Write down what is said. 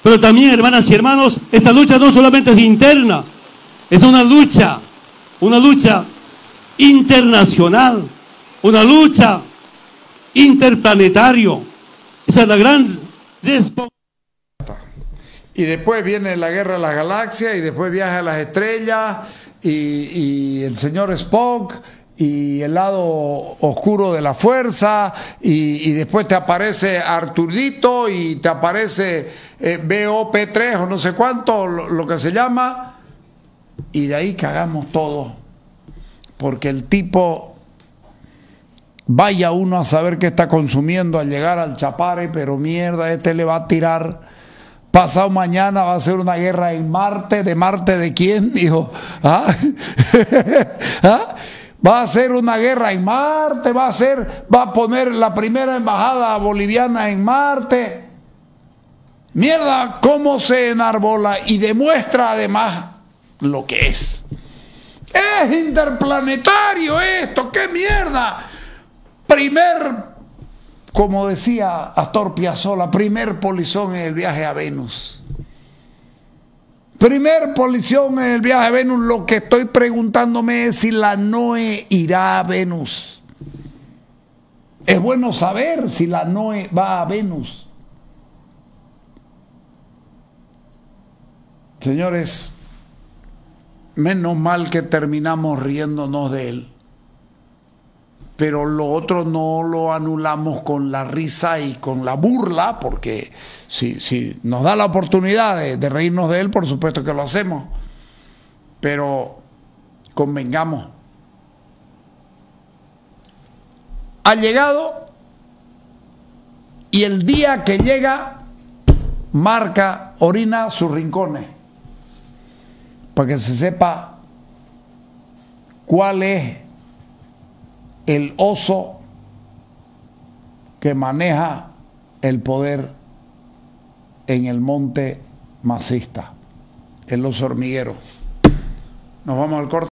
Pero también, hermanas y hermanos, esta lucha no solamente es interna, es una lucha internacional, una lucha interplanetaria. Esa es la gran responsabilidad. Y después viene la guerra de las galaxias, y después viaja a las estrellas, y el señor Spock, y el lado oscuro de la fuerza, y después te aparece Arturito, y te aparece BOP3 o no sé cuánto, lo que se llama, y de ahí cagamos todo, porque el tipo, vaya uno a saber qué está consumiendo al llegar al Chapare, pero mierda, este le va a tirar. Pasado mañana va a ser una guerra en Marte. ¿De Marte de quién? Dijo. ¿Ah? ¿Ah? Va a ser una guerra en Marte, va a poner la primera embajada boliviana en Marte. Mierda, cómo se enarbola y demuestra además lo que es. Es interplanetario esto, qué mierda. Como decía Astor Piazzolla, primer polizón en el viaje a Venus. Primer polizón en el viaje a Venus. Lo que estoy preguntándome es si la NOE irá a Venus. Es bueno saber si la NOE va a Venus. Señores, menos mal que terminamos riéndonos de él. Pero lo otro no lo anulamos con la risa y con la burla, porque si nos da la oportunidad de reírnos de él, por supuesto que lo hacemos. Pero convengamos. Ha llegado, y el día que llega, marca, orina sus rincones, para que se sepa cuál es el oso que maneja el poder en el monte masista, el oso hormiguero. Nos vamos al corte.